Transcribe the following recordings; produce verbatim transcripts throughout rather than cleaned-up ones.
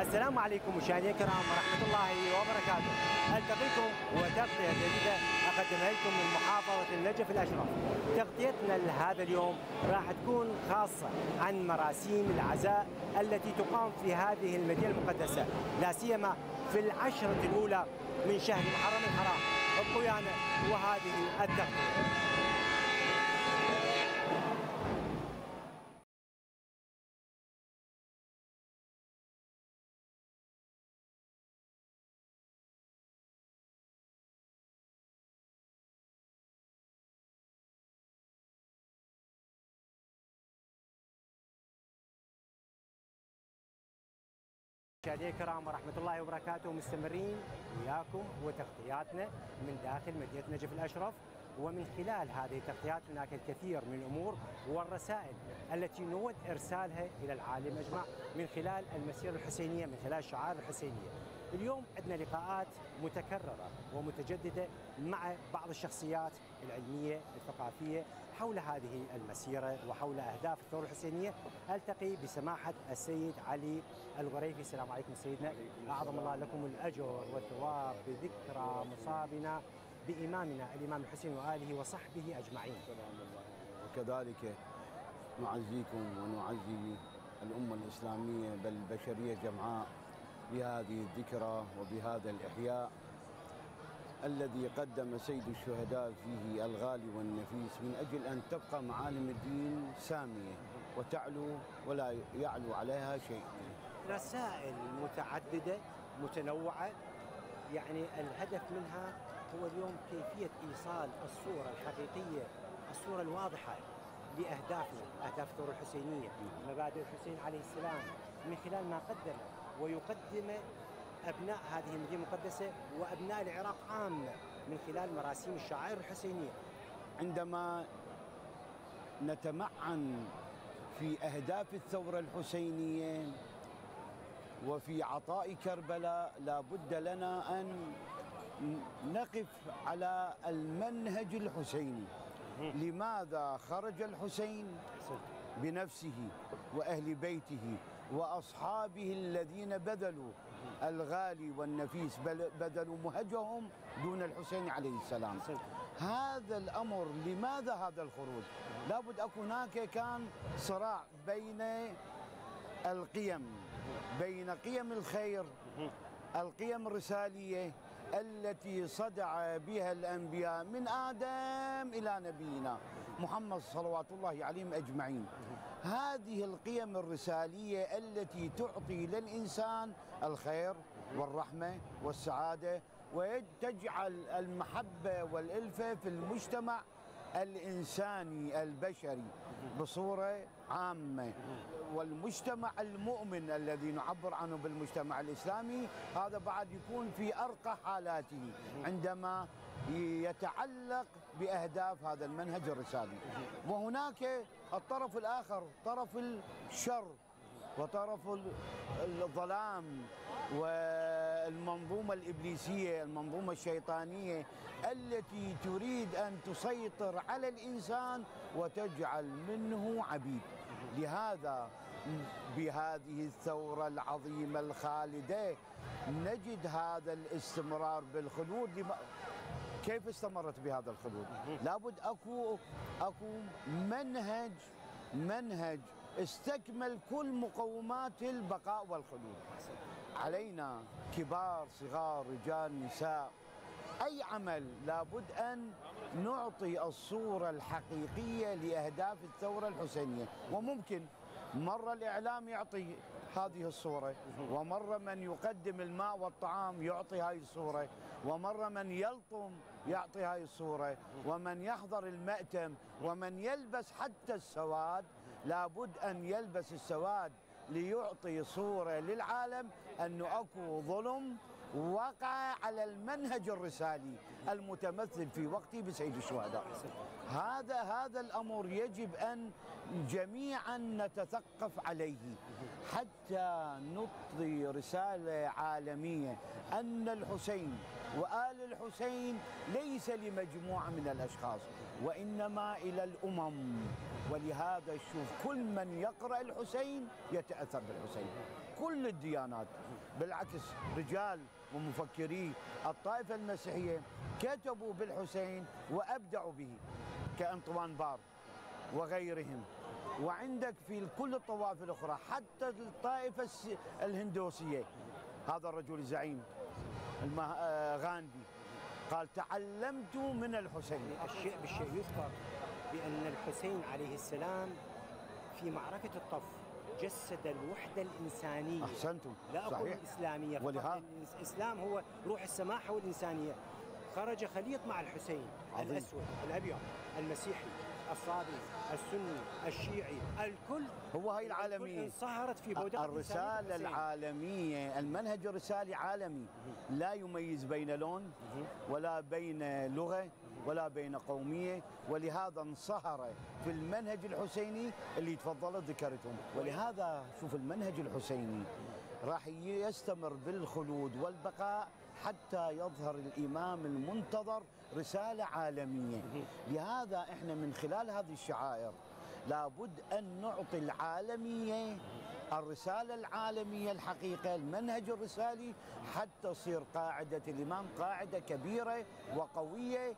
السلام عليكم مشاهدينا الكرام ورحمة الله وبركاته. ألتقيكم وتغطية جديدة أقدمها لكم من محافظة النجف الأشرف. تغطيتنا لهذا اليوم راح تكون خاصة عن مراسيم العزاء التي تقام في هذه المدينة المقدسة، لا سيما في العشرة الأولى من شهر محرم الحرام. ابقوا ويانا وهذه التغطية. مشاهدينا الكرام ورحمة الله وبركاته، مستمرين وياكم وتغطياتنا من داخل مدينة نجف الأشرف. ومن خلال هذه التغطيات هناك الكثير من الأمور والرسائل التي نود إرسالها إلى العالم أجمع من خلال المسيرة الحسينية، من خلال الشعائر الحسينية. اليوم عندنا لقاءات متكررة ومتجددة مع بعض الشخصيات العلمية الثقافية حول هذه المسيرة وحول أهداف الثورة الحسينية. ألتقي بسماحة السيد علي الغريفي. السلام عليكم سيدنا، أعظم الله لكم الأجر والثواب بذكرى مصابنا بإمامنا الإمام الحسين وآله وصحبه أجمعين. وكذلك نعزيكم ونعزي الأمة الإسلامية بل البشرية جمعاء بهذه الذكرى وبهذا الإحياء الذي قدم سيد الشهداء فيه الغالي والنفيس من أجل أن تبقى معالم الدين سامية وتعلو ولا يعلو عليها شيء. رسائل متعددة متنوعة، يعني الهدف منها هو اليوم كيفية إيصال الصورة الحقيقية، الصورة الواضحة لأهدافنا، أهداف الثورة الحسينية، مبادئ الحسين عليه السلام، من خلال ما قدم ويقدم أبناء هذه المدينة المقدسة وأبناء العراق عامة من خلال مراسيم الشعائر الحسينية. عندما نتمعن في أهداف الثورة الحسينية وفي عطاء كربلاء لابد لنا أن نقف على المنهج الحسيني. لماذا خرج الحسين بنفسه وأهل بيته وأصحابه الذين بذلوا الغالي والنفيس بذلوا مهجهم دون الحسين عليه السلام؟ هذا الأمر، لماذا هذا الخروج؟ لابد أكون هناك كان صراع بين القيم، بين قيم الخير، القيم الرسالية التي صدع بها الأنبياء من آدم إلى نبينا محمد صلوات الله عليهم أجمعين. هذه القيم الرسالية التي تعطي للإنسان الخير والرحمة والسعادة وتجعل المحبة والألفة في المجتمع الإنساني البشري بصورة عامة. والمجتمع المؤمن الذي نعبر عنه بالمجتمع الإسلامي هذا بعد يكون في أرقى حالاته عندما يتعلق بأهداف هذا المنهج الرسالي. وهناك الطرف الآخر، طرف الشر وطرف الظلام والمنظومة الإبليسية، المنظومة الشيطانية التي تريد أن تسيطر على الإنسان وتجعل منه عبيد. لهذا بهذه الثورة العظيمة الخالدة نجد هذا الاستمرار بالخلود. كيف استمرت بهذا الخلود؟ لابد أكو أكو منهج منهج استكمل كل مقومات البقاء والخلود. علينا كبار صغار رجال نساء أي عمل لابد أن نعطي الصورة الحقيقية لأهداف الثورة الحسينية. وممكن مرة الإعلام يعطي هذه الصورة، ومرة من يقدم الماء والطعام يعطي هذه الصورة، ومرة من يلطم يعطي هذه الصورة، ومن يحضر المأتم ومن يلبس حتى السواد لابد أن يلبس السواد ليعطي صورة للعالم أنه أكو ظلم وقع على المنهج الرسالي المتمثل في وقته بسيد الشهداء. هذا هذا الأمر يجب أن جميعا نتثقف عليه حتى نطلي رسالة عالمية أن الحسين وآل الحسين ليس لمجموعة من الأشخاص وإنما إلى الأمم. ولهذا شوف كل من يقرأ الحسين يتأثر بالحسين، كل الديانات. بالعكس رجال ومفكري الطائفة المسيحية كتبوا بالحسين وأبدعوا به كأنطوان بار وغيرهم. وعندك في كل الطوائف الأخرى حتى الطائفة الهندوسية، هذا الرجل الزعيم غاندي قال تعلمت من الحسين. الشيء بالشيء يذكر بأن الحسين عليه السلام في معركة الطف جسد الوحدة الإنسانية. أحسنتم، لا أقول صحيح. الإسلامية، ولهذا الإسلام هو روح السماحة والإنسانية. خرج خليط مع الحسين، عظيم. الأسود، الأبيض، المسيحي، الصابئي، السني، الشيعي، الكل هو هاي العالمية انصهرت في بودقة الرسالة العالمية. المنهج الرسالي عالمي، لا يميز بين لون ولا بين لغة ولا بين قومية، ولهذا انصهر في المنهج الحسيني اللي تفضلت ذكرتهم. ولهذا شوف المنهج الحسيني راح يستمر بالخلود والبقاء حتى يظهر الإمام المنتظر رسالة عالمية. لهذا احنا من خلال هذه الشعائر لابد أن نعطي العالمية الرسالة العالمية الحقيقة، المنهج الرسالي، حتى تصير قاعدة الإمام قاعدة كبيرة وقوية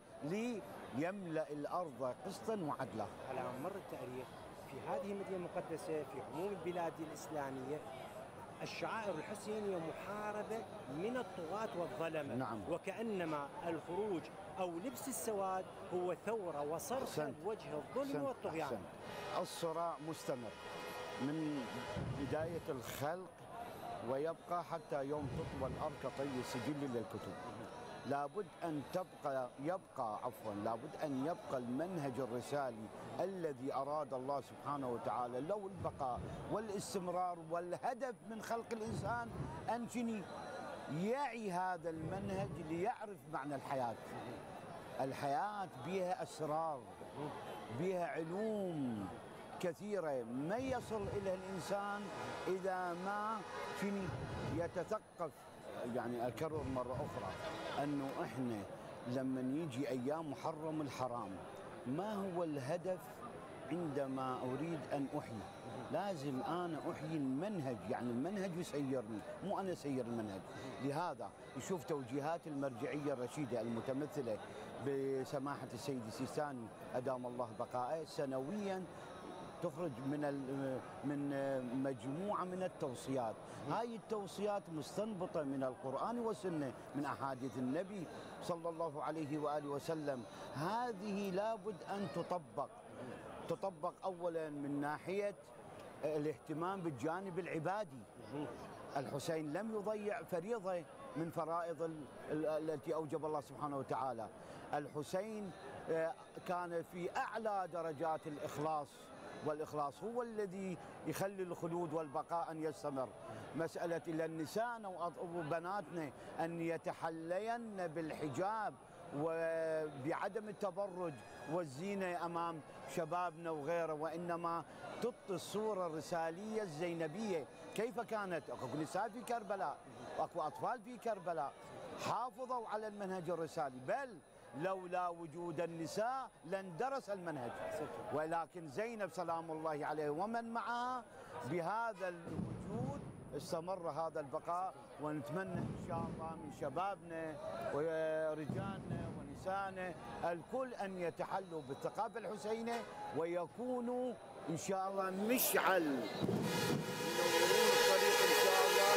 ليملأ الأرض قسطا وعدلا. على مر التاريخ في هذه المدينة المقدسة في عموم البلاد الإسلامية الشعائر الحسينية محاربة من الطغاة والظلمة. نعم. وكأنما الخروج أو لبس السواد هو ثورة وصرخ وجه الظلم والطغيان. أحسنت. الصراع مستمر من بداية الخلق ويبقى حتى يوم تطوى الأرض كطي سجل للكتب. لابد أن تبقى يبقى عفوا لابد أن يبقى المنهج الرسالي الذي أراد الله سبحانه وتعالى له البقاء والاستمرار، والهدف من خلق الإنسان أن شني يعي هذا المنهج ليعرف معنى الحياة. الحياة بها أسرار، بها علوم كثيرة ما يصل إلى الإنسان إذا ما شني يتثقف. يعني أكرر مرة أخرى أنه إحنا لما يجي أيام محرم الحرام ما هو الهدف عندما أريد أن أحيي؟ لازم أنا أحيي المنهج، يعني المنهج يسيرني مو أنا أسير المنهج. لهذا يشوف توجيهات المرجعية الرشيدة المتمثلة بسماحة السيد السيستاني أدام الله بقائه سنويا تخرج من من مجموعة من التوصيات. هاي التوصيات مستنبطة من القرآن والسنة، من أحاديث النبي صلى الله عليه وآله وسلم. هذه لابد أن تطبق تطبق أولا من ناحية الاهتمام بالجانب العبادي. الحسين لم يضيع فريضة من فرائض التي أوجب الله سبحانه وتعالى. الحسين كان في أعلى درجات الإخلاص، والإخلاص هو الذي يخلي الخلود والبقاء أن يستمر. مسألة إلى النساء وبناتنا أن يتحلين بالحجاب وبعدم التبرج والزينة أمام شبابنا وغيره، وإنما تعطي الصورة الرسالية الزينبية. كيف كانت أكو نساء في كربلاء وأكو أطفال في كربلاء حافظوا على المنهج الرسالي، بل لولا وجود النساء لاندرس المنهج. ولكن زينب سلام الله عليه ومن معها بهذا الوجود استمر هذا البقاء. ونتمنى إن شاء الله من شبابنا ورجالنا ونسائنا الكل أن يتحلوا بالثقافة الحسينية ويكونوا إن شاء الله مشعل ينورون الطريق إن شاء الله.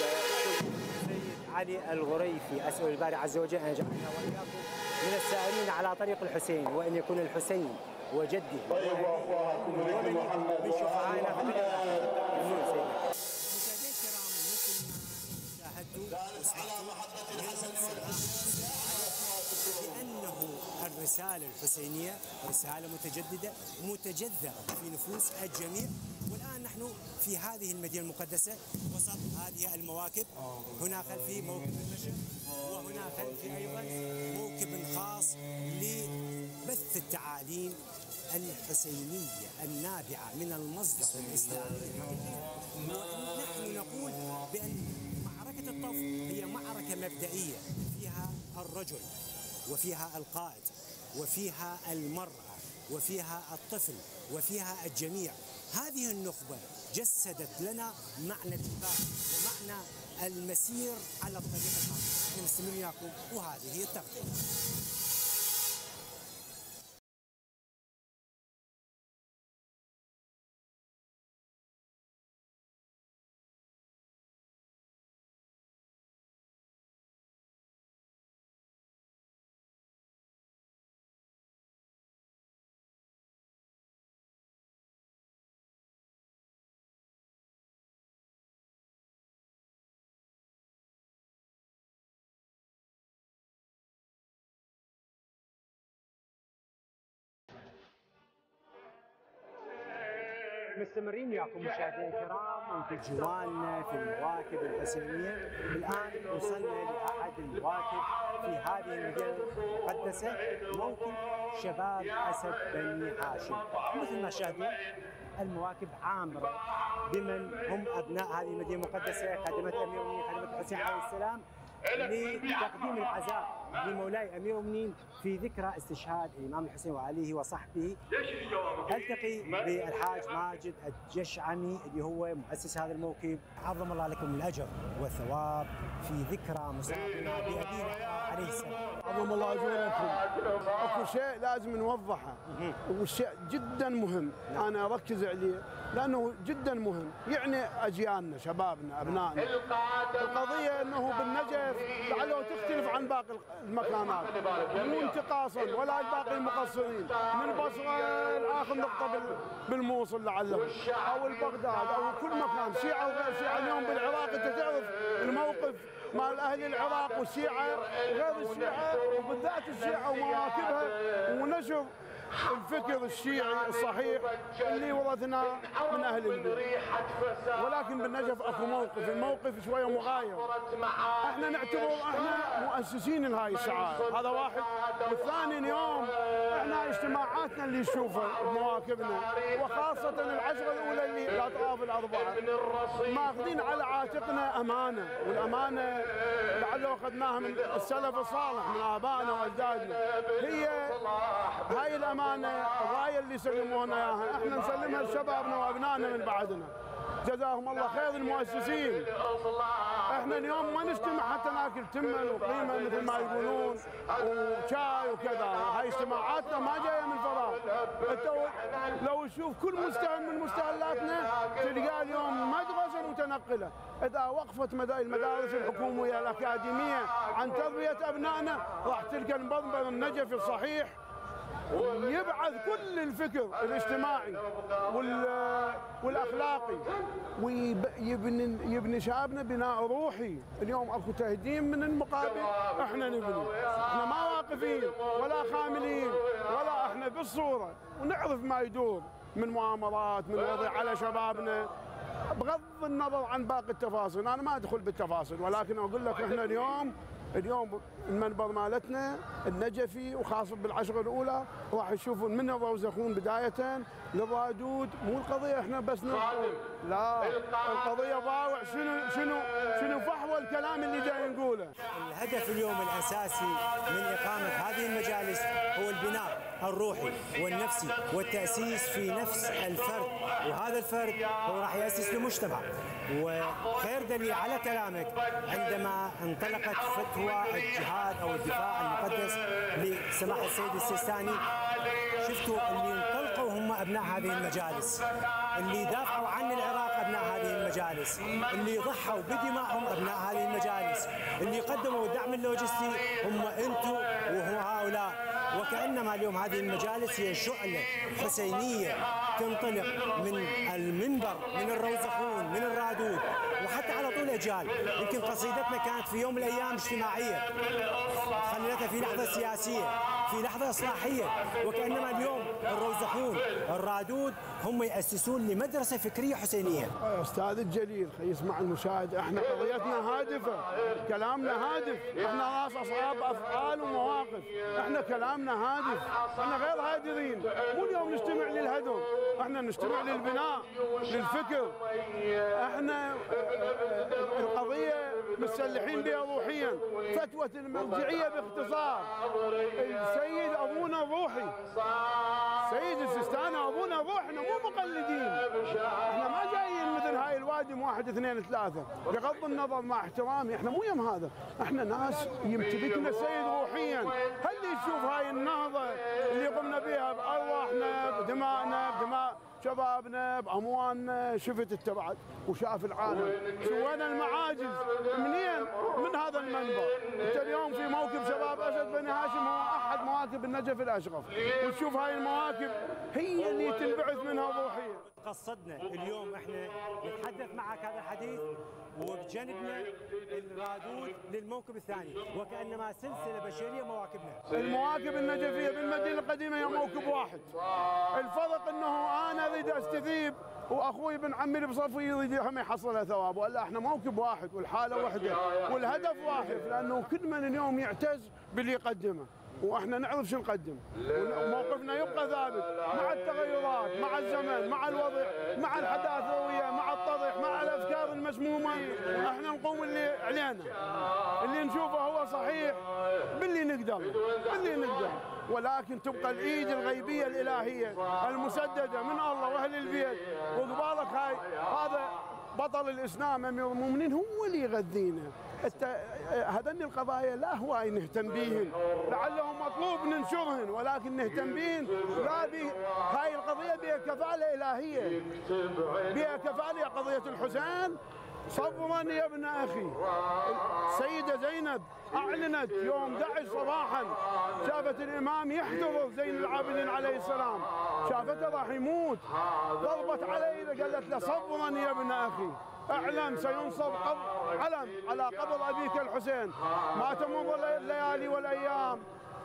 سيد علي الغريفي أسأل الباري عز وجل أن يجعلنا وإياكم من السائرين على طريق الحسين، وأن يكون الحسين وجدي من شفعائنا في الدنيا. لأنه الرسالة الحسينية رسالة متجددة متجذرة في نفوس الجميع. والآن نحن في هذه المدينة المقدسة وسط هذه المواكب. هنا خلفي موكب المشي، وهنا خلفي أيضا موكب خاص ل بث التعاليم الحسينية النابعة من المصدر الإسلامي الحقيقي. ونحن نقول بأن معركة الطف هي معركة مبدئية فيها الرجل وفيها القائد وفيها المرأة وفيها الطفل وفيها الجميع. هذه النخبة جسدت لنا معنى الدفاع ومعنى المسير على الطريق الحق. نحن نستمر وياكم وهذه هي التغطية. مستمرين وياكم مشاهدينا الكرام وفي جوالنا في المواكب الحسينيه. الان وصلنا لاحد المواكب في هذه المدينه المقدسه، موكب شباب اسد بني هاشم. مثل ما تشاهدون المواكب عامره بمن هم ابناء هذه المدينه المقدسه، خدمه امير المؤمنين خدمه الحسين عليه السلام، لتقديم العزاء لمولاي امير المؤمنين في ذكرى استشهاد الامام الحسين وعليه وصحبه. التقي بالحاج ماجد الجشعمي اللي هو مؤسس هذا الموكب. عظم الله لكم الاجر والثواب في ذكرى مصابنا بابينا عليه السلام. عظم الله اجوركم. اكو شيء لازم نوضحه والشيء جدا مهم، انا اركز عليه لانه جدا مهم، يعني اجيالنا شبابنا ابنائنا. القضيه انه بالنجف لعله تختلف عن باقي المكانات، مو انتقاصا ولا باقي المقصرين، من بصره لاخر نقطه بالموصل لعله او البغداد او كل مكان، شيعه وغير شيعه. اليوم بالعراق انت تعرف الموقف مال اهل العراق والشيعه وغير الشيعه وبالذات الشيعه ومواكبها ونشر الفكر الشيعي الصحيح اللي ورثناه من اهل البيت. ولكن بالنجف اكو موقف، الموقف شويه مغاير. احنا نعتبر احنا مؤسسين لهاي الشعائر، هذا واحد. والثاني اليوم احنا اجتماعاتنا اللي نشوفها بمواكبنا وخاصه العشره الاولى اللي الاطراف الاربعه ماخذين على عاتقنا امانه، والامانه لعله اخذناها من السلف الصالح من ابائنا واجدادنا. هي هاي الامانه الرايه اللي سلمونا اياها احنا نسلمها لشبابنا وابنائنا من بعدنا. جزاهم الله خير المؤسسين. احنا اليوم ما نجتمع حتى ناكل تمن وقيمه مثل ما يقولون وشاي وكذا، هاي اجتماعاتنا ما جايه من فراغ. انت لو تشوف كل مستهل من مستهلاتنا تلقاه اليوم مدرسه متنقله. اذا وقفت المدارس الحكوميه الاكاديميه عن تربيه ابنائنا راح تلقى المنبر النجفي الصحيح يبعث كل الفكر الاجتماعي والاخلاقي ويبني يبني شبابنا بناء روحي. اليوم اكو تهديم من المقابل، احنا نبني، احنا ما واقفين ولا خاملين ولا احنا بالصوره، ونعرف ما يدور من مؤامرات من وضع على شبابنا بغض النظر عن باقي التفاصيل. انا ما ادخل بالتفاصيل، ولكن اقول لك احنا اليوم اليوم المنبر مالتنا النجفي وخاصة بالعشرة الأولى راح يشوفون من الروزخون بداية للرادود. مو القضية احنا بس نقول، لا القضية ضاوع شنو شنو شنو فحوى الكلام اللي جاي نقوله. الهدف اليوم الأساسي من إقامة هذه المجالس هو البناء الروحي والنفسي والتأسيس في نفس الفرد، وهذا الفرد هو راح يأسس لمجتمع. وخير دليل على كلامك عندما انطلقت فتوى الجهاد او الدفاع المقدس لسماحه السيد السيستاني، شفتوا اللي انطلقوا هم ابناء هذه المجالس، اللي دافعوا عن العراق ابناء هذه المجالس، اللي ضحوا بدمائهم ابناء هذه المجالس، اللي قدموا الدعم اللوجستي هم انتم وهو هؤلاء. وكأنما اليوم هذه المجالس هي شعلة حسينية تنطلق من المنبر، من الروزخون، من الرادود، وحتى على طول أجيال. يمكن قصيدتنا كانت في يوم من الأيام اجتماعية، خليتها في لحظة سياسية، في لحظة إصلاحية، وكأنما اليوم الروزخون الرادود هم يأسسون لمدرسة فكرية حسينية. يا أستاذ الجليل خلي يسمع المشاهد، احنا قضيتنا هادفة، كلامنا هادف، احنا ناس أصحاب أفعال ومواقف، احنا كلامنا هادف، احنا غير هادرين، مو اليوم نجتمع للهدم، احنا نجتمع للبناء، للفكر. احنا القضية متسلحين بها روحيا. فتوى المرجعية باختصار، السيد أبونا الروحي، سيد السيستاني أبونا الروحي، احنا مو مقلدين، احنا ما جايين مثل هاي الوادم واحد اثنين ثلاثة، بغض النظر مع احترامي احنا مو يم هذا، احنا ناس يمتلكنا السيد روحيا. هل يشوف هاي النهضة اللي قمنا بها بأرواحنا بدمائنا بدماء شبابنا بأموالنا، شفت التبعد وشاف العالم، سوينا المعاجز منين؟ من هذا المنبر. انت اليوم في موكب شباب اسد بني هاشم، هو احد مواكب النجف الاشرف، وتشوف هاي المواكب هي اللي تنبعث منها الروحيه. قصدنا اليوم احنا نتحدث معك هذا الحديث وبجانبنا الرادود للموكب الثاني، وكانما سلسله بشريه مواكبنا. المواكب النجفيه بالمدينه القديمه هي موكب واحد، الفرق انه انا اريد استثيب واخوي ابن عمي اللي بصفي يريد هم يحصلها ثواب، ولا احنا موكب واحد والحاله واحده والهدف واحد، لانه كل من اليوم يعتز باللي يقدمه، واحنا نعرف شو نقدم، وموقفنا يبقى ثابت مع التغيرات، مع الزمن، مع الوضع، مع الحداثويه، مع الطرح، مع الافكار المسمومه. احنا نقوم اللي علينا، اللي نشوفه هو صحيح باللي نقدر، باللي نقدر، ولكن تبقى الايد الغيبيه الالهيه المسدده من الله واهل البيت. وقبالك هاي هذا بطل الاسلام امير المؤمنين هو اللي يغذينا. هذني القضايا لا هواي نهتم بيهن، لعلهم مطلوب ننشرهن، ولكن نهتم بيهن لا بي. هاي القضيه بها كفاله الهيه، بها كفاله قضيه الحسين. صبرا يا ابن اخي. السيده زينب اعلنت يوم أحد عشر صباحا، شافت الامام يحتضر زين العابدين عليه السلام، شافته راح يموت، ضربت عليه قالت له صبرا يا ابن اخي، اعلم سينصب علم على قبر ابيك الحسين، ما تمر الليالي والايام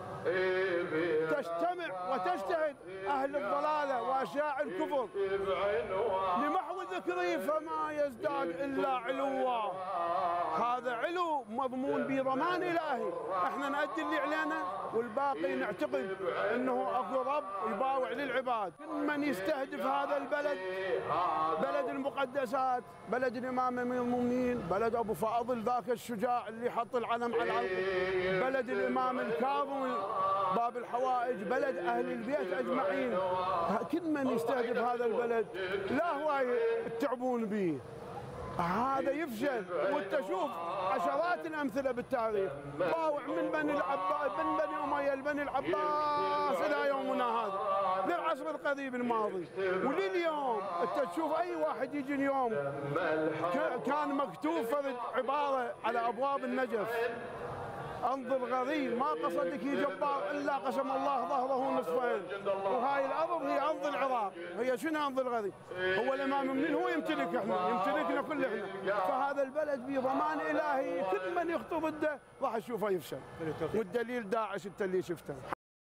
تجتمع وتجتهد اهل الضلاله واشياع الكفر لمحو ذكري فما يزداد الا علوا. هذا علو مضمون بضمان الهي، احنا نؤدي اللي علينا والباقي نعتقد انه اكو رب يباوع للعباد. من يستهدف هذا البلد، بلد المقدسات، بلد الامام امير المؤمنين، بلد ابو فاضل ذاك الشجاع اللي حط العلم على العرض، بلد الامام الكاظم باب الحوائج، بلد اهل البيت اجمعين. كل من يستهدف هذا البلد لا هو التعبون به، هذا يفشل. وانت شوف عشرات الامثله بالتاريخ، باوع من بني العباس، من بني اميه لبني العباس الى يومنا هذا، للعصر القريب الماضي ولليوم. انت تشوف اي واحد يجي اليوم كان مكتوب فرد عباره على ابواب النجف، انظر غريب ما قصدك يا جبار الا قسم الله ظهره نصفين. وهاي الارض هي ارض العراق، هي شنو ارض الغريب؟ هو الامام منين هو يمتلك احنا، يمتلكنا كل احنا. فهذا البلد بضمان الهي كل من يخطو ضده راح تشوفه يفشل، والدليل داعش انت اللي شفته.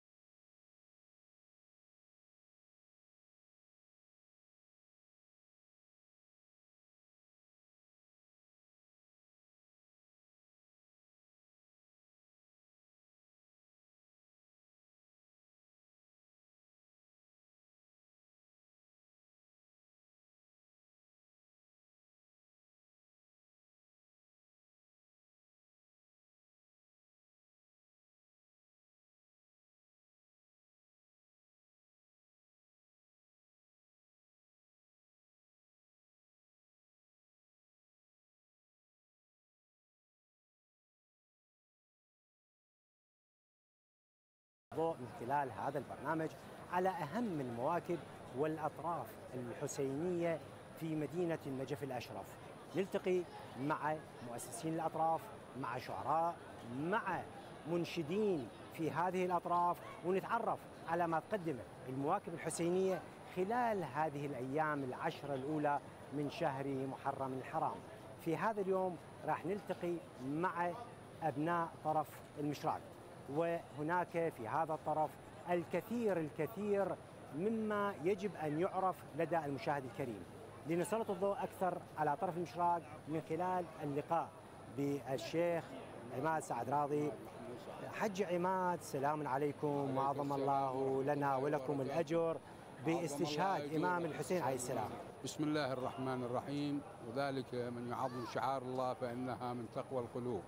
ضوء من خلال هذا البرنامج على أهم المواكب والأطراف الحسينية في مدينة النجف الأشرف. نلتقي مع مؤسسين الأطراف، مع شعراء، مع منشدين في هذه الأطراف، ونتعرف على ما تقدمه المواكب الحسينية خلال هذه الأيام العشرة الأولى من شهر محرم الحرام. في هذا اليوم راح نلتقي مع أبناء طرف المشراق، وهناك في هذا الطرف الكثير الكثير مما يجب أن يعرف لدى المشاهد الكريم. لنسلط الضوء أكثر على طرف المشراق من خلال اللقاء بالشيخ عماد سعد راضي. حج عماد، سلام عليكم، وعظم الله لنا ولكم الأجر باستشهاد إمام الحسين عليه السلام. بسم الله الرحمن الرحيم. وذلك من يعظم شعار الله فإنها من تقوى القلوب.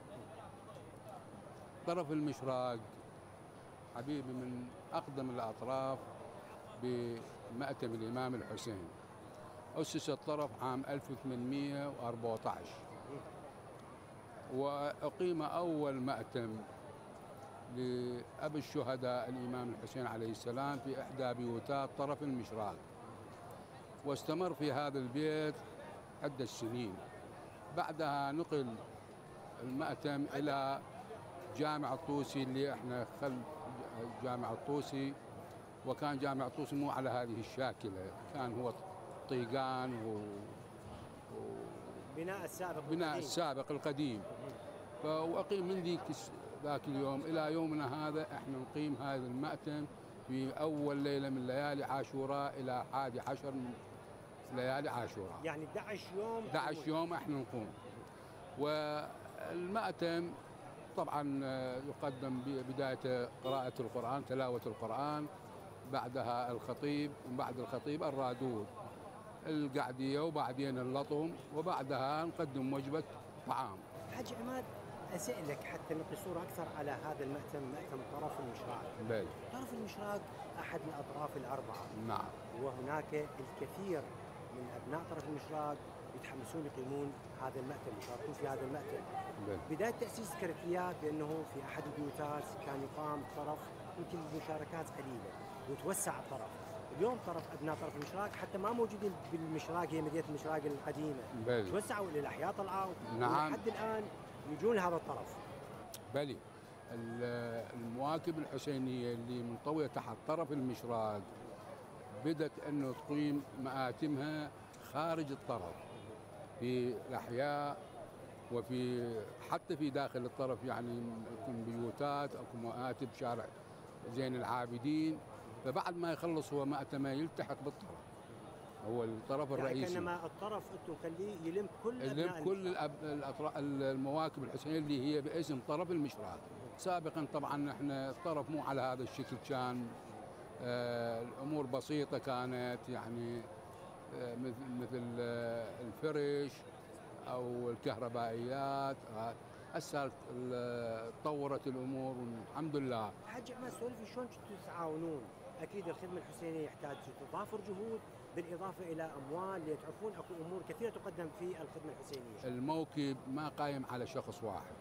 طرف المشراق حبيبي من أقدم الأطراف بمأتم الإمام الحسين. أسس الطرف عام ألف وثمانمئة وأربعة عشر، وأقيم أول مأتم لأبي الشهداء الإمام الحسين عليه السلام في إحدى بيوتات طرف المشراق، واستمر في هذا البيت عدة سنين. بعدها نقل المأتم إلى جامع الطوسي اللي احنا خلف جامع الطوسي، وكان جامع الطوسي مو على هذه الشاكلة، كان هو طيقان و... و... بناء السابق بناء القديم. السابق القديم. فأقيم من ذيك ذاك اليوم إلى يومنا هذا احنا نقيم هذا المأتم في أول ليلة من ليالي عاشوراء إلى حادي عشر من ليالي عاشوراء، يعني أحد عشر يوم أحد عشر يوم احنا نقوم. والمأتم طبعا يقدم بداية قراءة القرآن، تلاوة القرآن، بعدها الخطيب، وبعد الخطيب الرادود، القعدية، وبعدين اللطم، وبعدها نقدم وجبة طعام. حج عماد، أسألك حتى نعطي صورة أكثر على هذا المأتم، مأتم طرف المشراق. بل. طرف المشراق أحد الأطراف الأربعة. نعم. وهناك الكثير من أبناء طرف المشراق يتحمسون يقيمون هذا المأتم، يشاركون في هذا المأتم. بل. بداية تأسيس ذكريات بأنه في أحد البيوتات كان يقام طرف يمكن بمشاركات قليلة وتوسع الطرف. اليوم طرف أبناء طرف المشراق حتى ما موجودين بالمشراق، هي مدينة المشراق القديمة. بل. توسعوا إلى الأحياء، طلعوا. نعم. لحد الآن يجون لهذا الطرف. بلي. المواكب الحسينية اللي منطوية تحت طرف المشراق بدأت أنه تقيم مآتمها خارج الطرف في الأحياء، وفي حتى في داخل الطرف، يعني يكون بيوتات أو مآتم شارع زين العابدين. فبعد ما يخلص هو مأتمه يلتحق بالطرف، هو الطرف الرئيسي. يعني كأنما الطرف أنتم خليه يلم كل يلم كل الأب... المواكب الحسينية اللي هي باسم طرف المشراق. سابقا طبعا احنا الطرف مو على هذا الشكل، كان آه الأمور بسيطة كانت، يعني آه مثل مثل آه الفرش أو الكهربائيات. هسه تطورت الأمور والحمد لله. حاج عماد، سولفي شلون كنتوا تتعاونون؟ أكيد الخدمة الحسينية يحتاج تضافر جهود بالإضافة إلى أموال، لتعرفون أكو أمور كثيرة تقدم في الخدمة الحسينية. الموكب ما قايم على شخص واحد،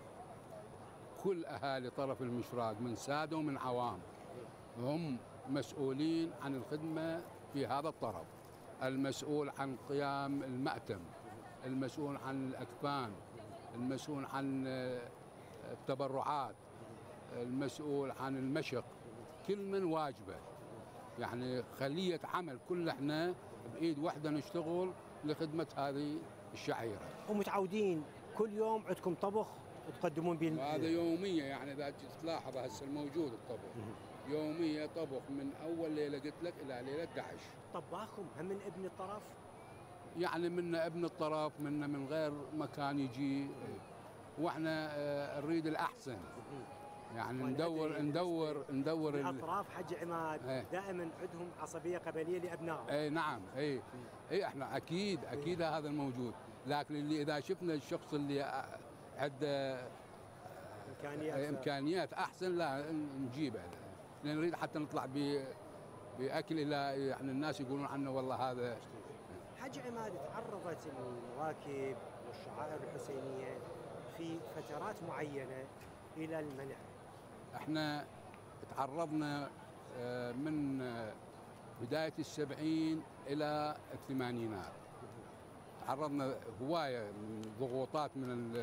كل أهالي طرف المشراق من سادة ومن عوام هم مسؤولين عن الخدمة في هذا الطرف. المسؤول عن قيام المأتم، المسؤول عن الأكفان، المسؤول عن التبرعات، المسؤول عن المشق، كل من واجبه. يعني خلية عمل، كل احنا بإيد واحدة نشتغل لخدمة هذه الشعيرة. ومتعودين كل يوم عندكم طبخ تقدمون به؟ هذا يومية، يعني إذا تلاحظ هسه الموجود الطبخ يومية، طبخ من أول ليلة قلت لك إلى ليلة أحد عشر. طباخهم هم من ابن الطرف؟ يعني منا ابن الطرف، منا من غير مكان يجي، واحنا نريد الأحسن. يعني ندور ندور ندور الاطراف حج عماد ايه. دائما عندهم عصبيه قبليه لابنائهم. اي نعم، اي اي احنا اكيد اكيد هذا الموجود، لكن اللي اذا شفنا الشخص اللي عنده امكانيات امكانيات احسن لا نجيبه، لان نريد حتى نطلع ب باكل الى يعني الناس يقولون عنه والله هذا. حج عماد، تعرضت المواكب والشعائر الحسينيه في فترات معينه الى المنع. احنا تعرضنا من بداية السبعين إلى الثمانينات، تعرضنا هواية من ضغوطات من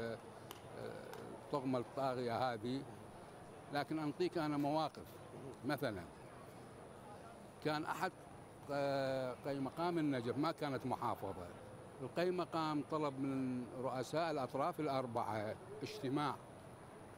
الطغمة الطاغية هذه. لكن أنطيك أنا مواقف. مثلا كان أحد قي مقام النجف، ما كانت محافظة، القي مقام طلب من رؤساء الأطراف الأربعة اجتماع،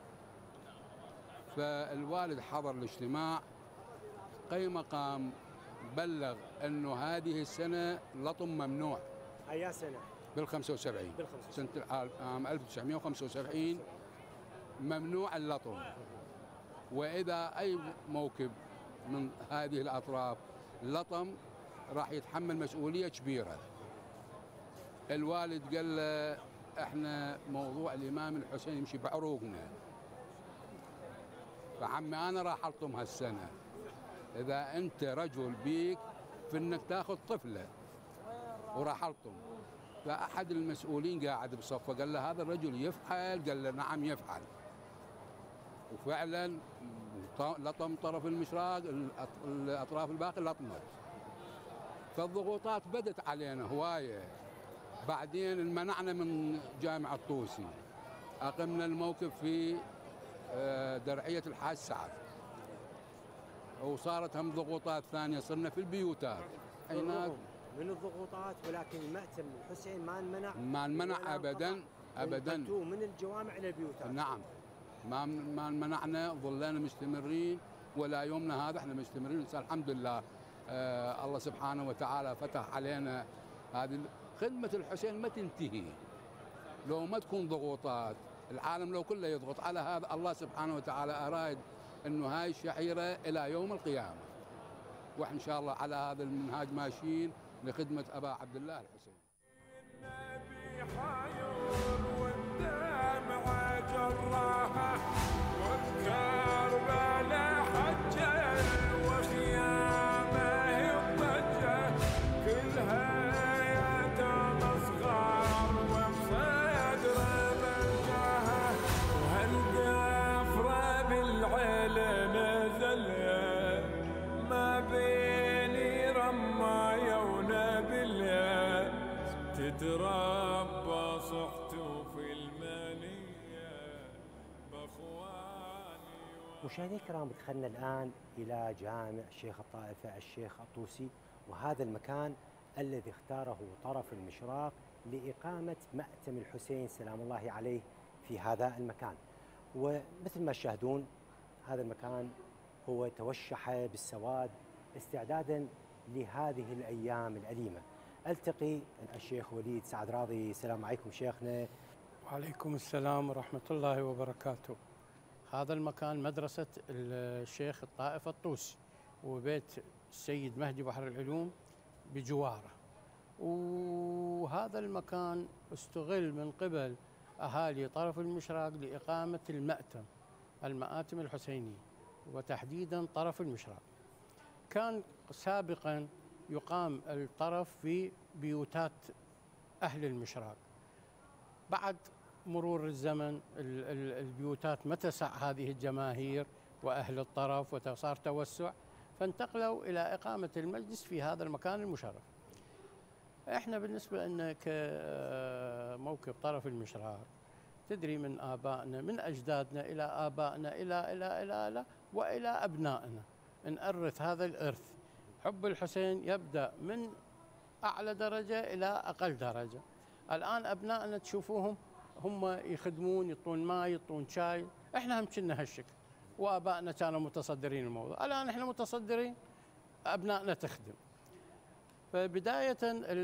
فالوالد حضر الاجتماع. قي مقام بلغ انه هذه السنه لطم ممنوع. اي سنه؟ بال خمسة وسبعين. بال خمسة وسبعين. سنه عام ألف وتسعمئة وخمسة وسبعين ممنوع اللطم. واذا اي موكب من هذه الاطراف لطم راح يتحمل مسؤوليه كبيره. الوالد قال له احنا موضوع الامام الحسين يمشي بعروقنا، فعمي انا راح الطم هالسنه، اذا انت رجل بيك في انك تاخذ طفله وراح الطم. فاحد المسؤولين قاعد بصفه قال له هذا الرجل يفعل؟ قال له نعم يفعل. وفعلا لطم طرف المشراق، الاطراف الباقي لطمت. فالضغوطات بدت علينا هوايه. بعدين انمنعنا من جامع الطوسي، اقمنا الموقف في درعيه الحاج سعد، وصارت هم ضغوطات ثانيه، صرنا في البيوتات. هناك من الضغوطات، ولكن مأتم الحسين ما انمنع. ما انمنع ابدا ابدا من الجوامع الى البيوتات. نعم، ما ما انمنعنا، ظلينا مستمرين ولا يومنا هذا احنا مستمرين. الحمد لله آه الله سبحانه وتعالى فتح علينا. هذه خدمه الحسين ما تنتهي لو ما تكون ضغوطات. العالم لو كله يضغط على هذا، الله سبحانه وتعالى أراد أنه هاي الشعيرة إلى يوم القيامة، وإحنا إن شاء الله على هذا المنهاج ماشيين لخدمة أبا عبد الله الحسين. النبي حيون والدمعة جراحة والكربلاء حجة وخيامه الضجة كلها تتربى صحته في المنية باخواني. مشاهدينا الكرام، دخلنا الآن إلى جامع شيخ الطائفة الشيخ الطوسي، وهذا المكان الذي اختاره طرف المشراق لإقامة مأتم الحسين سلام الله عليه في هذا المكان. ومثل ما تشاهدون هذا المكان هو توشح بالسواد استعدادا لهذه الأيام الأليمة. التقي الشيخ وليد سعد راضي. السلام عليكم شيخنا. وعليكم السلام ورحمة الله وبركاته. هذا المكان مدرسة الشيخ الطائفة الطوسي، وبيت السيد مهدي بحر العلوم بجواره. وهذا المكان استغل من قبل أهالي طرف المشراق لإقامة المأتم، المآتم الحسينية، وتحديدا طرف المشراق. كان سابقا يقام الطرف في بيوتات أهل المشراق. بعد مرور الزمن البيوتات ما تسع هذه الجماهير وأهل الطرف وصار توسع، فانتقلوا إلى إقامة المجلس في هذا المكان المشرف. احنا بالنسبة لنا كموكب طرف المشراق، تدري من آبائنا من أجدادنا إلى آبائنا إلى إلى إلى إلى وإلى أبنائنا نأرث هذا الإرث. حب الحسين يبدأ من أعلى درجة إلى أقل درجة. الآن أبنائنا تشوفوهم هم يخدمون، يطون ماء، يطون شاي. إحنا هم كنا هالشكل، وآبائنا كانوا متصدرين الموضوع. الآن إحنا متصدرين، أبنائنا تخدم. فبداية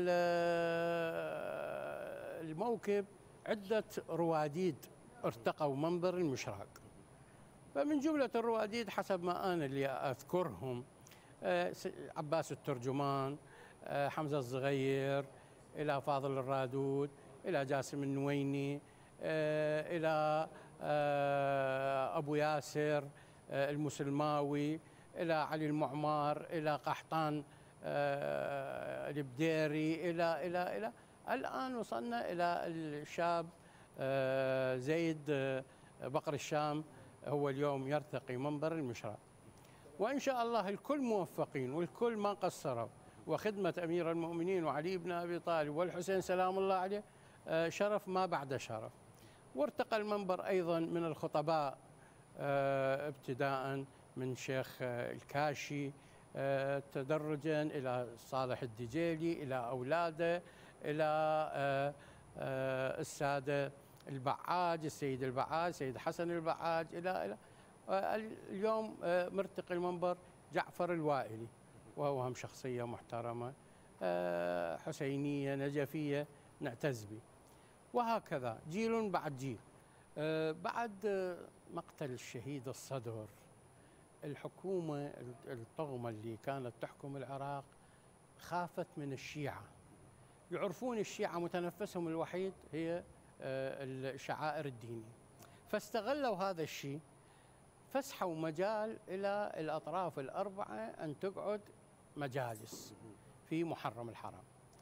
الموكب عدة رواديد ارتقوا منبر المشراق. فمن جملة الرواديد حسب ما أنا اللي أذكرهم عباس الترجمان، حمزة الصغير، إلى فاضل الرادود، إلى جاسم النويني، إلى أبو ياسر المسلماوي، إلى علي المعمار، إلى قحطان البديري، إلى إلى إلى الآن وصلنا إلى الشاب زيد بقر الشام، هو اليوم يرتقي منبر المشراق. وإن شاء الله الكل موفقين والكل ما قصروا، وخدمة أمير المؤمنين وعلي بن أبي طالب والحسين سلام الله عليه شرف ما بعد شرف. وارتقى المنبر أيضا من الخطباء ابتداء من شيخ الكاشي تدرجا إلى صالح الدجيلي، إلى أولاده، إلى السادة البعاج، السيد البعاج، السيد حسن البعاج، إلى إلى اليوم مرتقي المنبر جعفر الوائلي. وهو هم شخصية محترمة حسينية نجفية نعتز به. وهكذا جيل بعد جيل. بعد مقتل الشهيد الصدر، الحكومة الطغمة اللي كانت تحكم العراق خافت من الشيعة. يعرفون الشيعة متنفسهم الوحيد هي الشعائر الدينية، فاستغلوا هذا الشيء، فسحوا مجال إلى الأطراف الأربعة أن تقعد مجالس في محرم الحرم.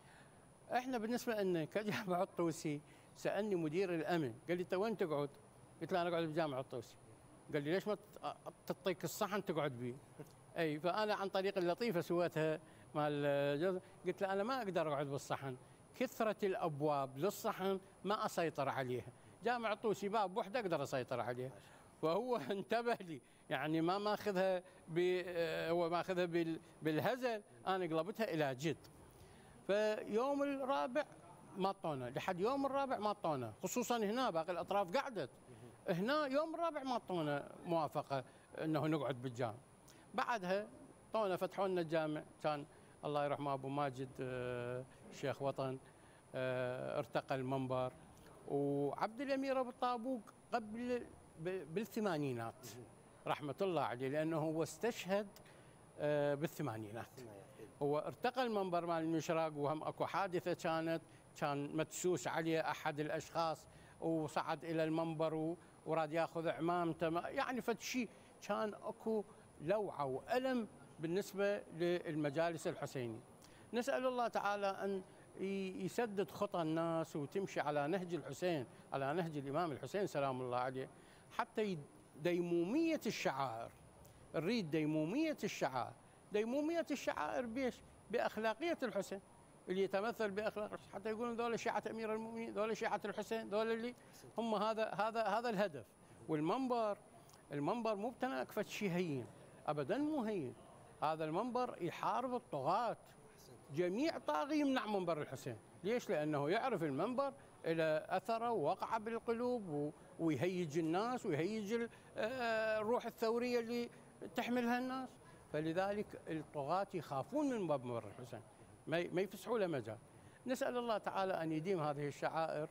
احنا بالنسبة لنا كجامع الطوسي سألني مدير الأمن قال لي أنت وين تقعد؟ قلت له أنا أقعد بجامع الطوسي. قال لي ليش ما تعطيك الصحن تقعد به؟ أي فأنا عن طريق اللطيفة سويتها مال جوز، قلت له أنا ما أقدر أقعد بالصحن، كثرة الأبواب للصحن ما أسيطر عليها، جامع الطوسي باب وحده أقدر أسيطر عليه. وهو انتبه لي، يعني ما ماخذها هو ماخذها بالهزل، أنا قلبتها إلى جد. فيوم الرابع ما طونا، لحد يوم الرابع ما طونا، خصوصا هنا باقي الأطراف قعدت، هنا يوم الرابع ما طونا موافقة أنه نقعد بالجامع. بعدها طونا فتحوا لنا الجامع، كان الله يرحمه أبو ماجد شيخ وطن ارتقى المنبر، وعبد الأمير أبو الطابوق قبل بالثمانينات رحمة الله عليه، لأنه هو استشهد بالثمانينات. هو ارتقى المنبر مال المشراق، وهم اكو حادثة كانت كان مدسوس عليه أحد الأشخاص وصعد إلى المنبر وراد ياخذ عمامته، يعني فد شيء كان اكو لوعة وألم بالنسبة للمجالس الحسيني. نسأل الله تعالى أن يسدد خطى الناس وتمشي على نهج الحسين، على نهج الإمام الحسين سلام الله عليه، حتى ديمومية الشعائر. نريد ديمومية الشعائر. ديمومية الشعائر بيش؟ بأخلاقية الحسين اللي يتمثل بأخلاق الحسين، حتى يقولون ذولا شيعة أمير المؤمنين، ذولا شيعة الحسين، ذولا اللي هم هذا هذا هذا الهدف. والمنبر المنبر مو بتناكفة شيء هين، أبدا مو هين. هذا المنبر يحارب الطغاة، جميع طاغي يمنع منبر الحسين. ليش؟ لأنه يعرف المنبر إلى أثره ووقع بالقلوب ويهيج الناس ويهيج الروح الثورية اللي تحملها الناس. فلذلك الطغاة يخافون من منبر الحسين، ما يفسحوا له مجال. نسأل الله تعالى أن يديم هذه الشعائر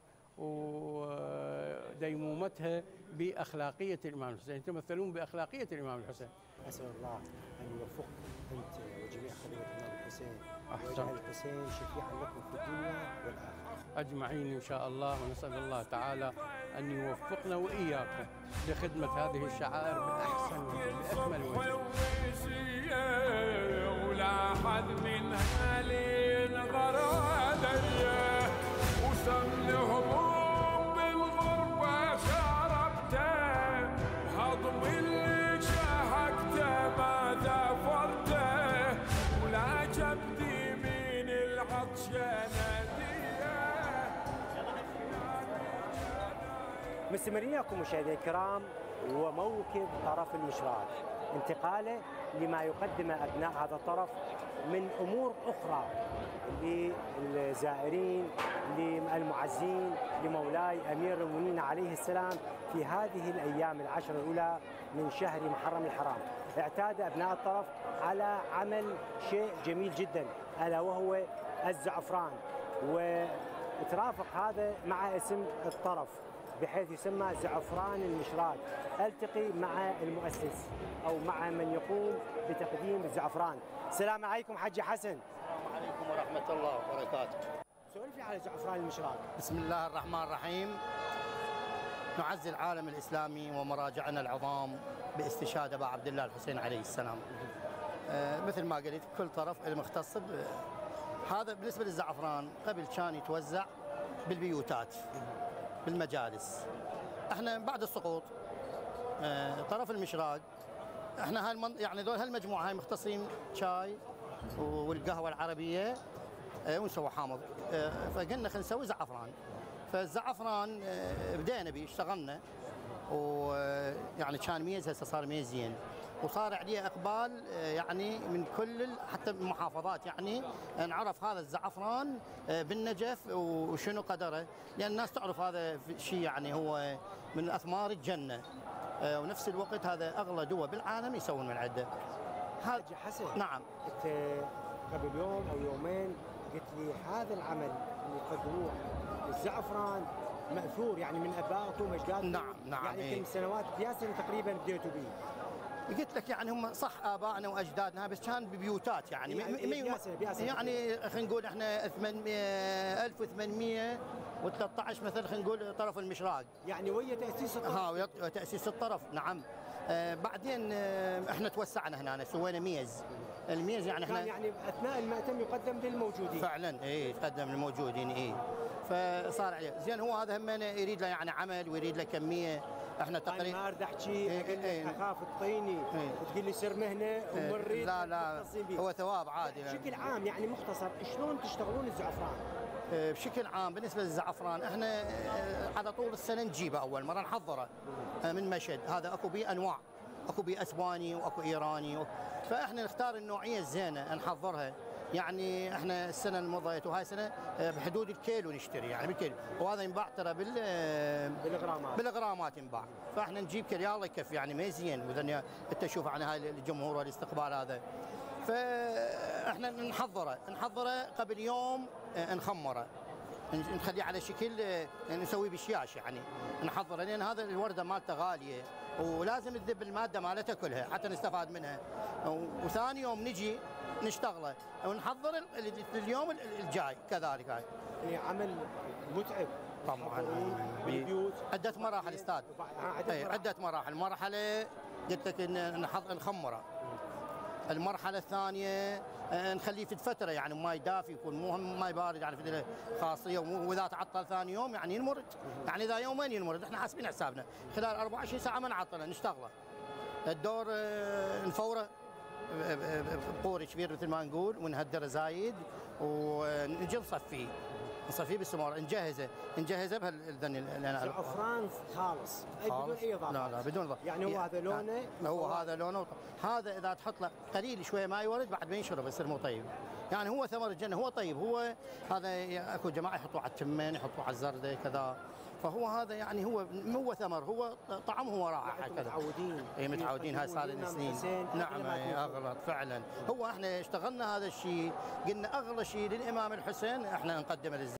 وديمومتها بأخلاقية الإمام الحسين، يتمثلون بأخلاقية الإمام الحسين. أسأل الله أن يوفقك أنت وجميع خليفة الإمام الحسين، ويجعل الحسين شفيعا لكم في الدنيا والآخرة أجمعين إن شاء الله. ونسأل الله تعالى أن يوفقنا وإياكم لخدمة هذه الشعائر بأحسن وبأكمل وجه. ولا حد منها للغرادية وسم الهموم بالغربة شربته، هضم اللي شهقته ما ذفرته، ولا جبدي من العطشة نادية. مستمرين لكم مشاهدينا الكرام، وموكب طرف المشراق انتقاله لما يقدمه أبناء هذا الطرف من أمور أخرى للزائرين للمعزين لمولاي أمير المؤمنين عليه السلام في هذه الأيام العشر الأولى من شهر محرم الحرام. اعتاد أبناء الطرف على عمل شيء جميل جدا، ألا وهو الزعفران، وترافق هذا مع اسم الطرف بحيث يسمى زعفران المشراق. التقي مع المؤسس او مع من يقوم بتقديم الزعفران. السلام عليكم حجي حسن. السلام عليكم ورحمه الله وبركاته. سولف لي على زعفران المشراق. بسم الله الرحمن الرحيم. نعزي العالم الاسلامي ومراجعنا العظام باستشهاد ابا عبد الله الحسين عليه السلام. آه مثل ما قلت كل طرف المختص. هذا بالنسبه للزعفران، قبل كان يتوزع بالبيوتات بالمجالس. احنا بعد السقوط اه طرف المشراق، احنا هالمن يعني ذول هالمجموعه هاي مختصين شاي والقهوه العربيه اه ونسوي حامض. اه فقلنا خلينا نسوي زعفران. فالزعفران اه بدينا به اشتغلنا، ويعني كان ميز، هسه صار ميز زين، وصار عليه اقبال يعني من كل حتى المحافظات. يعني نعرف هذا الزعفران بالنجف وشنو قدره، لان الناس تعرف هذا شيء يعني هو من اثمار الجنه، ونفس الوقت هذا اغلى دواء بالعالم يسوون من عده. حاج حسن، نعم. انت قبل يوم او يومين قلت لي هذا العمل اللي قدروه الزعفران ماثور يعني من ابائكم واجدادكم. نعم نعم. يعني إيه. كم سنوات بيا سنه تقريبا بديتوا به؟ قلت لك يعني هم صح ابائنا واجدادنا بس كان ببيوتات يعني يعني م- م- بياسة بياسة يعني خلينا نقول احنا ثمانمئة ألف وثمانمئة وثلاثة عشر مثلا خلينا نقول طرف المشراق. يعني ويا تاسيس الطرف. ها ويا تاسيس الطرف نعم. آه بعدين آه احنا توسعنا هنا سوينا ميز. الميز يعني كان احنا يعني اثناء المأتم يقدم للموجودين. فعلا اي تقدم للموجودين اي. فصار عليه زين. هو هذا هم يريد له يعني عمل ويريد له كميه. احنا تقريبا ما اريد احكي إيه اقول لك إيه اخاف تطيني وتقول لي سر مهنه ومريد. لا لا هو ثواب عادي. بشكل عام يعني مختصر شلون تشتغلون الزعفران؟ بشكل عام بالنسبه للزعفران احنا على طول السنه نجيبه اول مره نحضره من مشهد. هذا اكو بيه انواع، اكو بيه اسباني واكو ايراني و... فاحنا نختار النوعيه الزينه نحضرها. يعني احنا السنه المضيت وهاي السنه بحدود الكيلو نشتري يعني بالكيلو، وهذا ينباع ترى بال بالغرامات بالغرامات ينباع. فاحنا نجيب كل الله يكفي يعني ما زين. واذا انت تشوف عن هاي الجمهور والاستقبال هذا. فاحنا نحضره نحضره قبل يوم نخمره نخليه على شكل نسويه بشياش يعني نحضره لان هذا الورده مالته غاليه ولازم تذب الماده مالتها كلها حتى نستفاد منها. وثاني يوم نجي نشتغله ونحضر اليوم الجاي كذلك. هاي يعني عمل متعب طبعا بالبيوت. عده مراحل استاذ. عده, عدة مراحل. مرحله قلت لك نخمره. المرحله الثانيه نخليه في فتره يعني ما يدافي يكون مو ما يبارد يعني في خاصيه. واذا تعطل ثاني يوم يعني ينمرد. يعني اذا يومين ينمرد احنا حاسبين حسابنا خلال أربعة وعشرين ساعه ما نعطله نشتغله. الدور نفوره بقور كبير مثل ما نقول ونهدره زايد ونجي نصفيه نصفيه بالسمار نجهزه نجهزه بهالذن. زعفران خالص بدون اي اضافات. لا لا بدون اضافات. يعني هو هذا لونه هو هذا لونه. هذا اذا تحط له قليل شويه ما يورد بعد ما ينشرب يصير مو طيب. يعني هو ثمر الجنه هو طيب. هو هذا اكو جماعه يحطوه على التمن يحطوه على الزرده كذا. فهو هذا يعني هو مو هو ثمر هو طعم هو رائحه كذا. متعودين اي متعودين هاي صار لنا سنين. نعم اغلط فعلا. هو احنا اشتغلنا هذا الشيء قلنا اغلى شيء للامام الحسين احنا نقدمه للزين.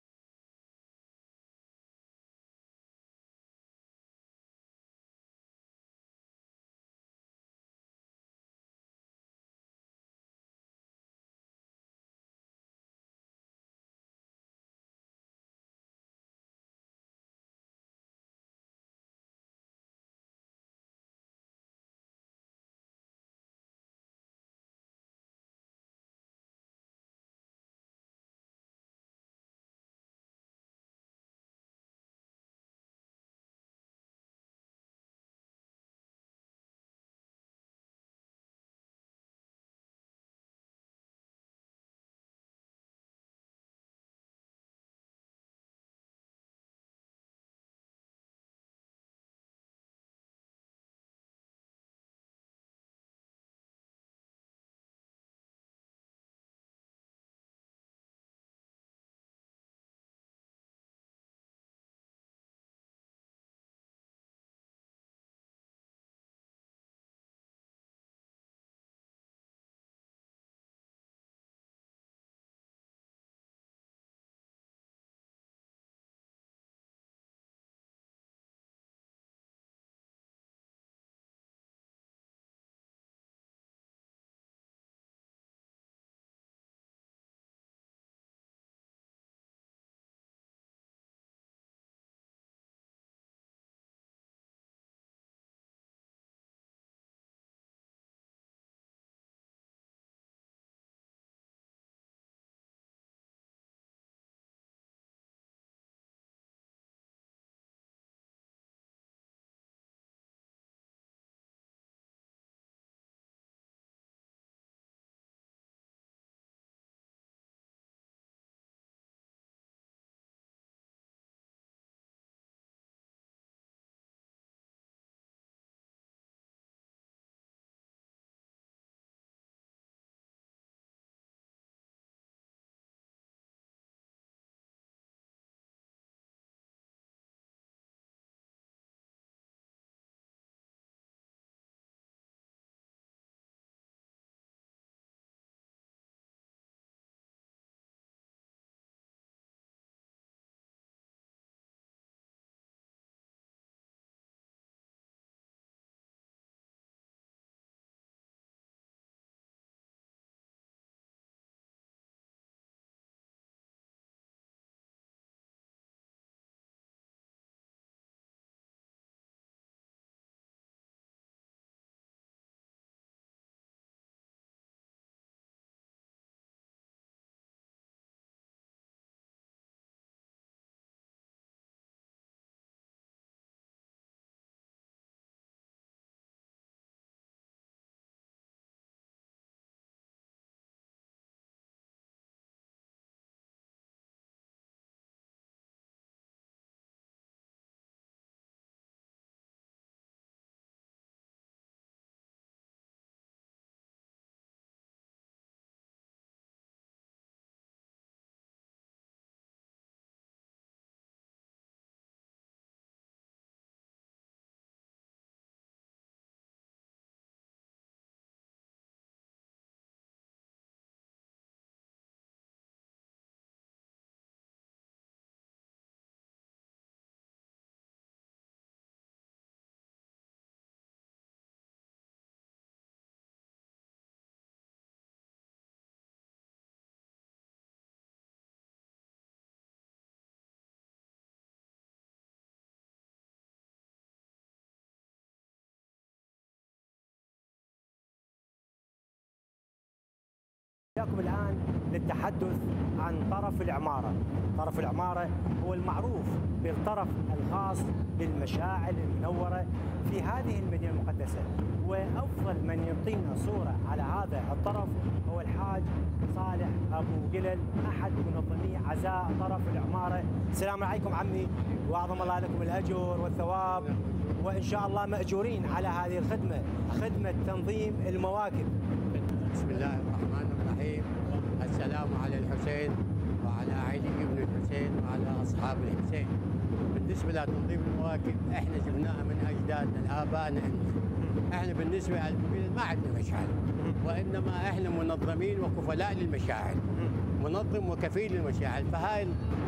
وياكم الآن للتحدث عن طرف العمارة. طرف العمارة هو المعروف بالطرف الخاص بالمشاعل المنورة في هذه المدينة المقدسة، وأفضل من يعطينا صورة على هذا الطرف هو الحاج صالح أبو قلل، أحد منظمي عزاء طرف العمارة. السلام عليكم عمي، وأعظم الله لكم الأجر والثواب، وإن شاء الله مأجورين على هذه الخدمة، خدمة تنظيم المواكب. بسم الله الرحمن الرحيم. السلام على الحسين وعلى علي بن الحسين وعلى أصحاب الحسين. بالنسبة لتنظيم المواكب احنا جبناها من أجدادنا الآبائنا. احنا بالنسبة للمبيد ما عندنا مشاعل، وإنما احنا منظمين وكفلاء للمشاعل، منظم وكفيل للمشاعل. فهاي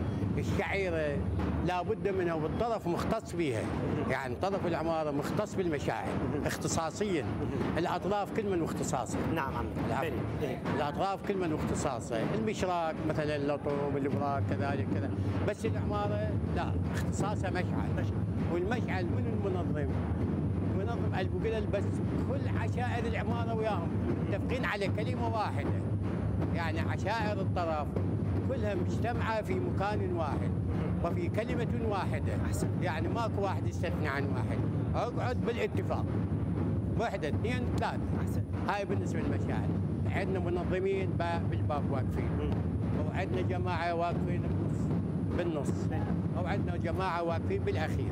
الشعيرة لابد منها والطرف مختص بها، يعني طرف العمارة مختص بالمشاعر اختصاصيا، الأطراف كل من واختصاصه. نعم عمي. الأطراف كل من واختصاصه، المشراك مثلا اللطم الابراق كذلك كذا، بس العمارة لا اختصاصها مشعل. والمشعل من المنظم؟ منظم أبو قلل، بس كل عشائر العمارة وياهم متفقين على كلمة واحدة، يعني عشائر الطرف كلها مجتمعة في مكان واحد وفي كلمة واحدة. أحسن. يعني ماكو واحد يستثني عن واحد، اقعد بالاتفاق، واحدة اثنين ثلاثة. أحسن. هاي بالنسبة للمشاعر. عندنا منظمين بالباب واقفين، وعندنا جماعة واقفين بالنص، وعندنا جماعة واقفين بالأخير،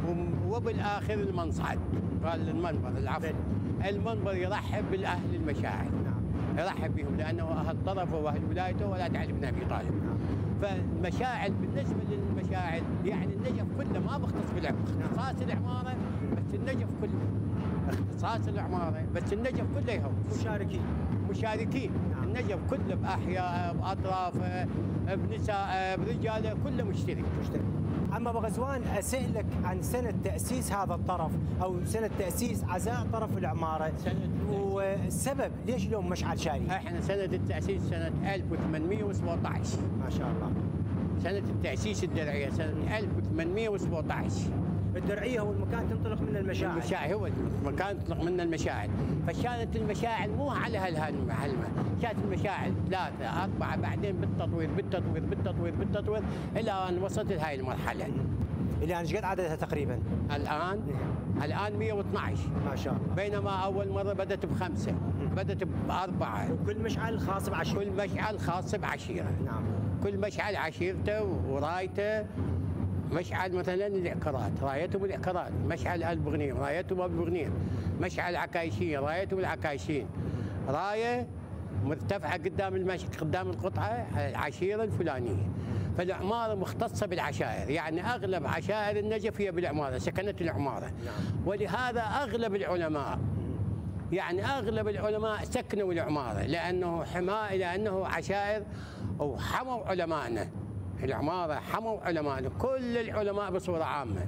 وبالآخر المنصعد، قال المنبر العفو. المنبر يرحب بالأهل المشاعر، يرحب بهم لأنه أهل طرفه وأهل ولايته ولا علي بن أبي طالب. فالمشاعل بالنسبة للمشاعل يعني النجف كله ما بختص بالعمارة، اختصاص العمارة بس النجف كله، اختصاص العمارة بس النجف كله يهوس. مشاركين مشاركين نعم. النجف كله بأحياء بأطرافه بنساء برجاله كله مشترك مشترك. عم ابو غزوان، اسالك عن سنه تاسيس هذا الطرف او سنه تاسيس عزاء طرف العماره، والسبب ليش اليوم مشعل شاري؟ احنا سنه التاسيس سنه ألف وثمانمئة وسبعة عشر. ما شاء الله. سنه التاسيس الدرعيه سنه ألف وثمانمئة وسبعة عشر. الدرعيه هو المكان تنطلق منه المشاعل. المشاعل هو المكان تنطلق منه المشاعل، فكانت المشاعل مو على هالهلمه، كانت المشاعل ثلاثه اربعه، بعدين بالتطوير بالتطوير بالتطوير بالتطوير الى ان وصلت لهي المرحله. الى ان ايش قد عددها تقريبا؟ الان الان مئة واثنعش. ما شاء الله. بينما اول مره بدات بخمسه، بدات باربعه. وكل مشعل خاص بعشيره. كل مشعل خاص بعشيره. نعم. كل مشعل عشيرته ورايته. مشعل مثلا العكرات رايتهم العكرات، مشعل البغنيم رايتهم البغنيم، مشعل عكايشين رايتهم العكايشين، رايه مرتفعه قدام المش... قدام القطعه العشيره الفلانيه. فالعماره مختصه بالعشائر، يعني اغلب عشائر النجف هي بالعماره، سكنت العماره. ولهذا اغلب العلماء يعني اغلب العلماء سكنوا العماره لانه حماء، لانه عشائر وحموا علمائنا. العمارة حموا علمائنا، كل العلماء بصورة عامة.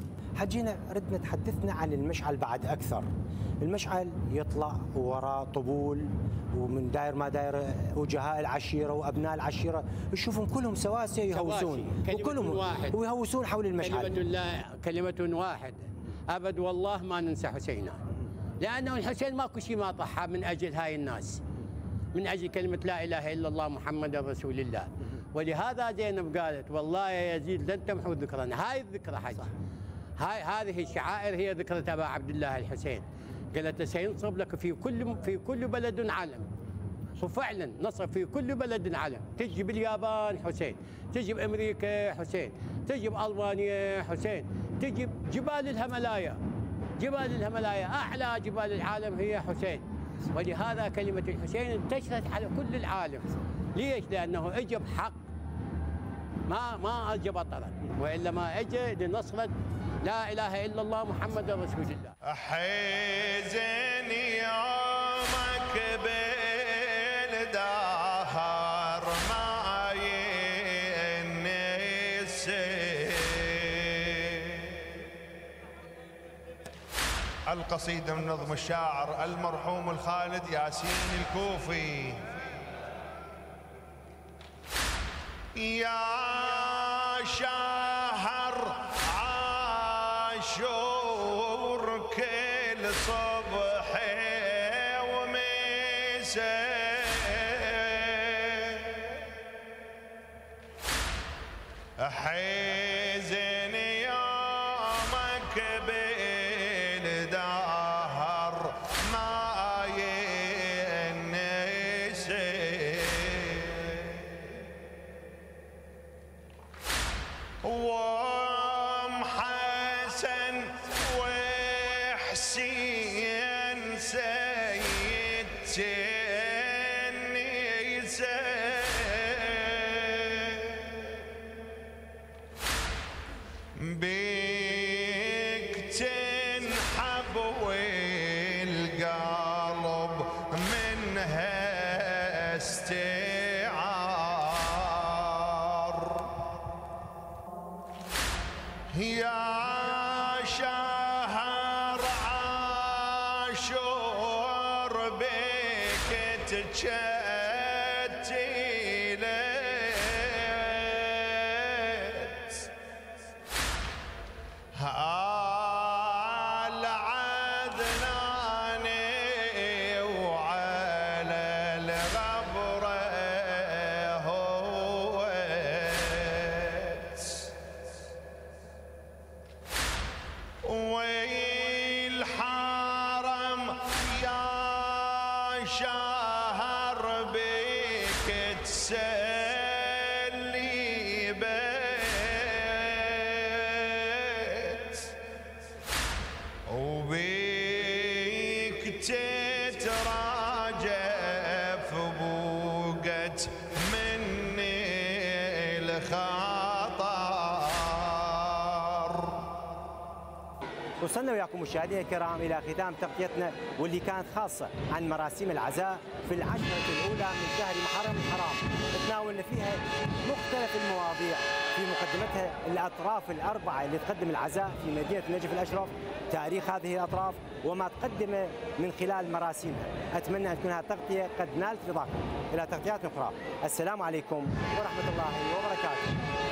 حجينا ردنا تحدثنا عن المشعل بعد أكثر. المشعل يطلع وراه طبول، ومن داير ما داير وجهاء العشيرة وأبناء العشيرة تشوفهم كلهم سواسية يهوسون، وكلهم واحد ويهوسون حول المشعل. كلمة الله كلمة واحدة، أبد والله ما ننسى حسينا، لأنه الحسين ماكو شيء ما ضحى من أجل هاي الناس، من أجل كلمة لا إله إلا الله محمد رسول الله. ولهذا زينب قالت والله يا يزيد لن تمحو ذكرنا. هاي الذكرى حج، هاي هذه الشعائر هي ذكرى أبا عبد الله الحسين. قالت سينصب لك في كل في كل بلد علم، وفعلا نصب في كل بلد علم. تجي باليابان حسين، تجي بامريكا حسين، تجي بالمانيا حسين، تجي جبال الهملايا، جبال الهملايا اعلى جبال العالم هي حسين. ولهذا كلمه الحسين انتشرت على كل العالم. ليش؟ لانه اجى بحق، ما ما اجى بطلا، والا ما اجى لنصره لا اله الا الله محمد رسول الله. حزين يومك بالدهر ما ينسي. القصيده من نظم الشاعر المرحوم الخالد ياسين الكوفي. يا شهر عاشور كل صبح ومساء حزن يومك بالدهر ما ينسي، وام حسن وحسين سيد النساء بيك تنحب والقلب منها استعار، يا شهر عاشور بك تجتيلت، آل عدناني وعلى الغبرة هوت، والحرم يا شهر بك تسلي بيت، وبيك تتراجف بوقت مني الخطر. وصلنا وياكم مشاهدينا الكرام الى ختام تغطيتنا واللي كانت خاصه عن مراسيم العزاء في العشره الاولى من شهر محرم الحرام، تناولنا فيها مختلف المواضيع، في مقدمتها الاطراف الاربعه اللي تقدم العزاء في مدينه النجف الاشرف، تاريخ هذه الاطراف وما تقدم من خلال مراسيمها. اتمنى ان تكون هذه التغطيه قد نالت رضاكم. الى تغطيات اخرى، السلام عليكم ورحمه الله وبركاته.